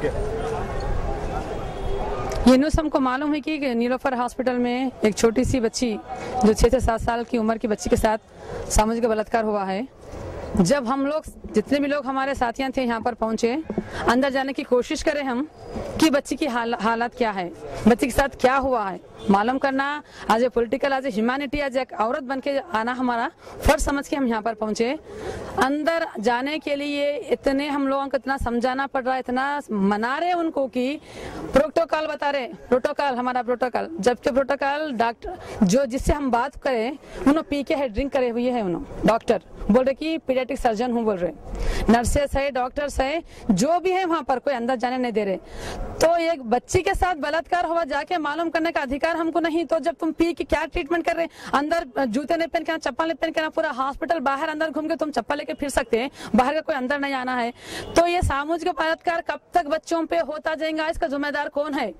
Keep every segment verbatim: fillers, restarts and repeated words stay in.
ठीक है। ये न्यूज़ हमको मालूम है कि नीलोफर हॉस्पिटल में एक छोटी सी बच्ची जो छः से सात साल की उम्र की बच्ची के साथ सामूहिक बलात्कार हुआ है। जब हम लोग जितने भी लोग हमारे साथियां थे यहाँ पर पहुंचे, अंदर जाने की कोशिश करें हम कि बच्ची की हाल, हालत क्या है, बच्ची के साथ क्या हुआ है, मालूम करना आज ए पॉलिटिकल आज ए ह्यूमैनिटी आज एक औरत बन के आना हमारा फर्ज समझ के हम यहाँ पर पहुंचे। अंदर जाने के लिए इतने हम लोगों को इतना समझाना पड़ रहा है, इतना मना रहे उनको कि प्रोटोकॉल बता रहे, प्रोटोकॉल हमारा प्रोटोकॉल, जबकि प्रोटोकॉल डॉक्टर जो जिससे हम बात करें उन्होंने पी के है, ड्रिंक करे हुए है, उन्होंने डॉक्टर बोल रहे कि पीडियाट्रिक सर्जन हूँ बोल रहे, नर्सेस है, डॉक्टर्स है, जो भी है वहाँ पर कोई अंदर जाने नहीं दे रहे। तो एक बच्ची के साथ बलात्कार हुआ जाके मालूम करने का अधिकार हमको नहीं, तो जब तुम पी के क्या ट्रीटमेंट कर रहे, अंदर जूते नहीं पहन के चप्पल नहीं पहन के, पूरा हॉस्पिटल बाहर अंदर घूम के तुम चप्पल लेके फिर सकते हैं, बाहर का कोई अंदर नहीं आना है। तो ये सामूहिक बलात्कार कब तक बच्चों पे होता जाएगा, इसका जिम्मेदार कौन है?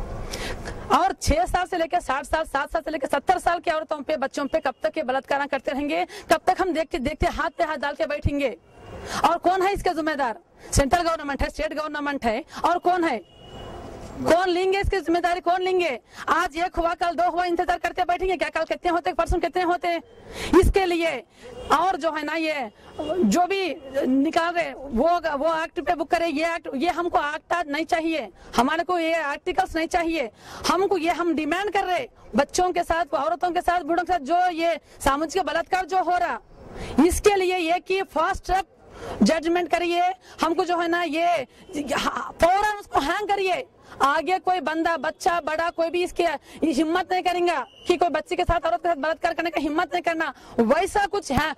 और छह साल से लेकर साठ साल, सात साल से लेकर सत्तर साल की औरतों पे, बच्चों पे कब तक ये बलात्कार करते रहेंगे? कब तक हम देखते देखते हाथ पे हाथ डाल के बैठेंगे? और कौन है इसका जिम्मेदार? सेंट्रल गवर्नमेंट है, स्टेट गवर्नमेंट है, और कौन है? कौन लेंगे इसकी जिम्मेदारी? कौन लेंगे? आज एक हुआ कल दो हुआ इंतजार करते बैठेंगे क्या? कल कितने होते, परसों कितने होते? इसके लिए और जो है ना ये जो भी निकाल रहे वो वो एक्ट पे बुक करे, ये एक्ट, ये हमको एक्ट नहीं चाहिए, हमारे को ये आर्टिकल्स नहीं चाहिए, हमको ये हम डिमांड कर रहे बच्चों के साथ, औरतों के साथ, बूढ़ों के साथ जो ये सामूहिक बलात्कार जो हो रहा, इसके लिए ये कि फास्ट ट्रैक जजमेंट करिए, हमको जो है ना ये फौरन उसको हैंग करिए। आगे कोई बंदा, बच्चा, बड़ा, कोई भी इसकी हिम्मत नहीं करेगा कि कोई बच्चे के साथ, औरत के साथ बलात्कार करने का हिम्मत नहीं करना। वैसा कुछ है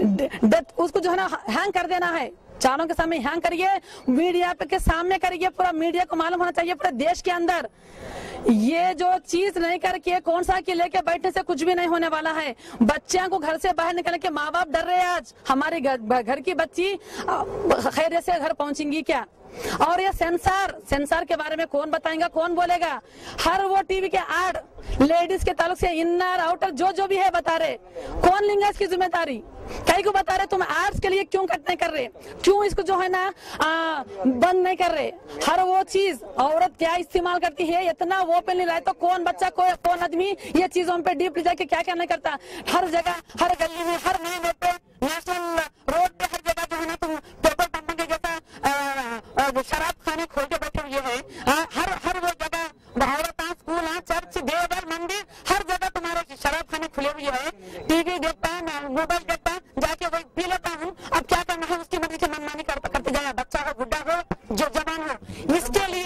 उसको जो है ना हैंग कर देना है, चारों के सामने हैंग करिए, मीडिया के सामने करिए, पूरा मीडिया को मालूम होना चाहिए पूरे देश के अंदर। ये जो चीज नहीं करके कौन सा कि लेके बैठने से कुछ भी नहीं होने वाला है। बच्चियों को घर से बाहर निकलने के माँ बाप डर रहे हैं। आज हमारे घर घर की बच्ची खैरियत से घर पहुंचेंगी क्या? और ये सेंसर सेंसर के बारे में कौन बताएगा, कौन बोलेगा? हर वो टीवी के एड लेडीज के ताल्लुक से इनर आउटर जो जो भी है बता रहे, कौन लेंगे इसकी जिम्मेदारी? कई को बता रहे तुम एड्स के लिए क्यों कट नहीं कर रहे, क्यों इसको जो है ना आ, बंद नहीं कर रहे? हर वो चीज औरत क्या इस्तेमाल करती है, इतना वो पे नहीं रहा है, तो कौन बच्चा, कोई कौन आदमी ये चीजों पे डीप जाके क्या क्या नहीं करता? हर जगह, हर गली में, हर महीने पे, नेशनल रोड पे, हर जगह जो है ना तुम पेट्रोल पंप के जैसा शराब खाने खोल के बैठे हुए है। हर हर वो जगह, स्कूल, चर्च, देवघर, मंदिर, हर जगह तुम्हारे शराब खाने खुले हुए है। टीवी देखता है, मोबाइल देखता है, जाके वही पी लेता हूँ। अब क्या करना है, उसकी मर्जी से मनमानी करते करते जाए, बच्चा हो, बुढ़ा हो, जो जवान हो। इसके लिए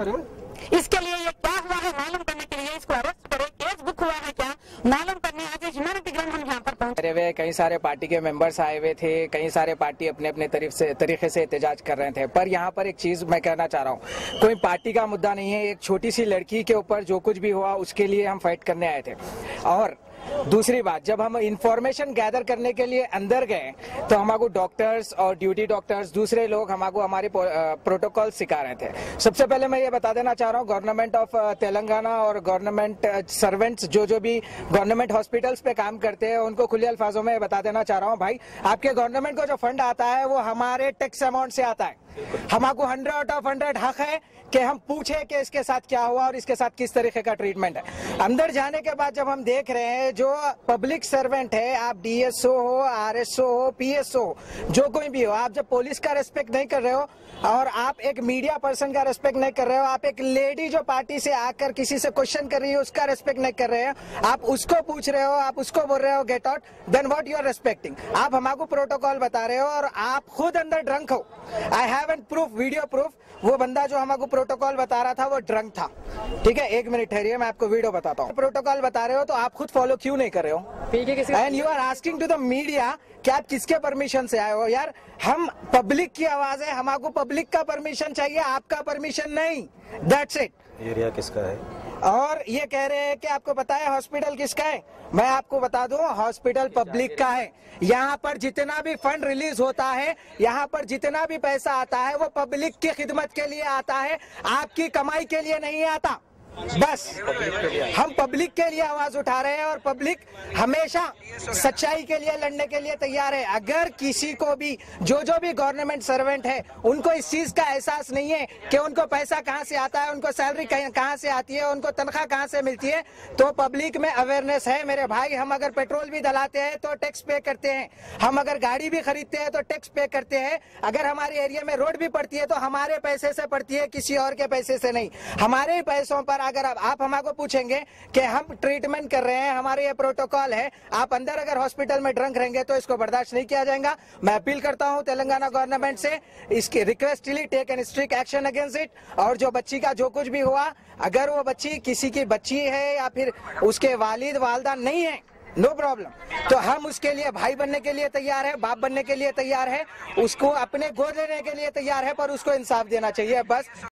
इसके लिए ये क्या हुआ है मालूम करने के लिए इसको अरेस्ट करे, केस बुक हुआ है क्या मालूम करने आज ह्यूमैनिटी ग्राउंड हम यहाँ पर पहुंचे हुए। कई सारे पार्टी के मेंबर्स आए हुए थे, कई सारे पार्टी अपने अपने तरीके से तरीके से एहतजाज कर रहे थे। पर यहाँ पर एक चीज मैं कहना चाह रहा हूँ, कोई पार्टी का मुद्दा नहीं है, एक छोटी सी लड़की के ऊपर जो कुछ भी हुआ उसके लिए हम फाइट करने आए थे। और दूसरी बात, जब हम इंफॉर्मेशन गैदर करने के लिए अंदर गए तो हमको डॉक्टर्स और ड्यूटी डॉक्टर्स, दूसरे लोग हमको हमारे प्रोटोकॉल सिखा रहे थे। सबसे पहले मैं ये बता देना चाह रहा हूँ, गवर्नमेंट ऑफ तेलंगाना और गवर्नमेंट सर्वेंट्स जो जो भी गवर्नमेंट हॉस्पिटल्स पे काम करते हैं उनको खुले अल्फाजों में बता देना चाह रहा हूँ, भाई आपके गवर्नमेंट को जो फंड आता है वो हमारे टैक्स अमाउंट से आता है। हमको हंड्रेड आउट ऑफ हंड्रेड हक है कि हम पूछे कि इसके साथ क्या हुआ और इसके साथ किस तरीके का ट्रीटमेंट है। अंदर जाने के बाद जब हम देख रहे हैं जो पब्लिक सर्वेंट है, आप डीएसओ हो, आरएसओ हो, पीएसओ हो, जो कोई भी हो, आप जब पुलिस का रेस्पेक्ट नहीं कर रहे हो और आप एक मीडिया पर्सन का रेस्पेक्ट नहीं कर रहे हो, आप एक लेडी जो पार्टी से आकर किसी से क्वेश्चन कर रही है उसका रेस्पेक्ट नहीं कर रहे हो, आप उसको पूछ रहे हो, आप उसको बोल रहे हो get out, then what you are respecting? आप हमको प्रोटोकॉल बता रहे हो और आप खुद अंदर ड्रंक हो। I have an proof, video proof, वो बंदा जो हमको प्रोटोकॉल बता रहा था वो ड्रंक था। ठीक है, एक मिनट ठहरिए, मैं आपको वीडियो बताता हूँ। प्रोटोकॉल बता रहे हो तो आप खुद फॉलो क्यों नहीं कर रहे हो? And you are asking to the media कि आप किसके परमिशन से आए हो? यार हम पब्लिक की आवाज है, हमको पब्लिक का परमिशन चाहिए, आपका परमिशन नहीं। That's it. एरिया किसका है? और ये कह रहे हैं कि आपको पता है हॉस्पिटल किसका है? मैं आपको बता दूं, हॉस्पिटल पब्लिक का है। यहाँ पर जितना भी फंड रिलीज होता है, यहाँ पर जितना भी पैसा आता है वो पब्लिक की खिदमत के लिए आता है, आपकी कमाई के लिए नहीं आता। बस हम पब्लिक के लिए आवाज उठा रहे हैं और पब्लिक हमेशा सच्चाई के लिए लड़ने के लिए तैयार है। अगर किसी को भी जो जो भी गवर्नमेंट सर्वेंट है उनको इस चीज का एहसास नहीं है कि उनको पैसा कहां से आता है, उनको सैलरी कहां से आती है, उनको तनख्वाह कहां से मिलती है, तो पब्लिक में अवेयरनेस है मेरे भाई। हम अगर पेट्रोल भी डलाते हैं तो टैक्स पे करते हैं, हम अगर गाड़ी भी खरीदते हैं तो टैक्स पे करते हैं, अगर हमारे एरिया में रोड भी पड़ती है तो हमारे पैसे से पड़ती है, किसी और के पैसे से नहीं। हमारे ही पैसों पर अगर आप, आप हमको पूछेंगे कि हम ट्रीटमेंट कर रहे हैं, हमारे ये प्रोटोकॉल है, आप अंदर अगर हॉस्पिटल में ड्रंक रहेंगे तो इसको बर्दाश्त नहीं किया जाएगा। मैं अपील करता हूं तेलंगाना गवर्नमेंट से, इसकी requestly take an strict action against it. और जो बच्ची का जो कुछ भी हुआ, अगर वो बच्ची किसी की बच्ची है या फिर उसके वालिद वालदा नहीं है, नो no प्रॉब्लम, तो हम उसके लिए भाई बनने के लिए तैयार है, बाप बनने के लिए तैयार है, उसको अपने गोद लेने के लिए तैयार है, पर उसको इंसाफ देना चाहिए बस।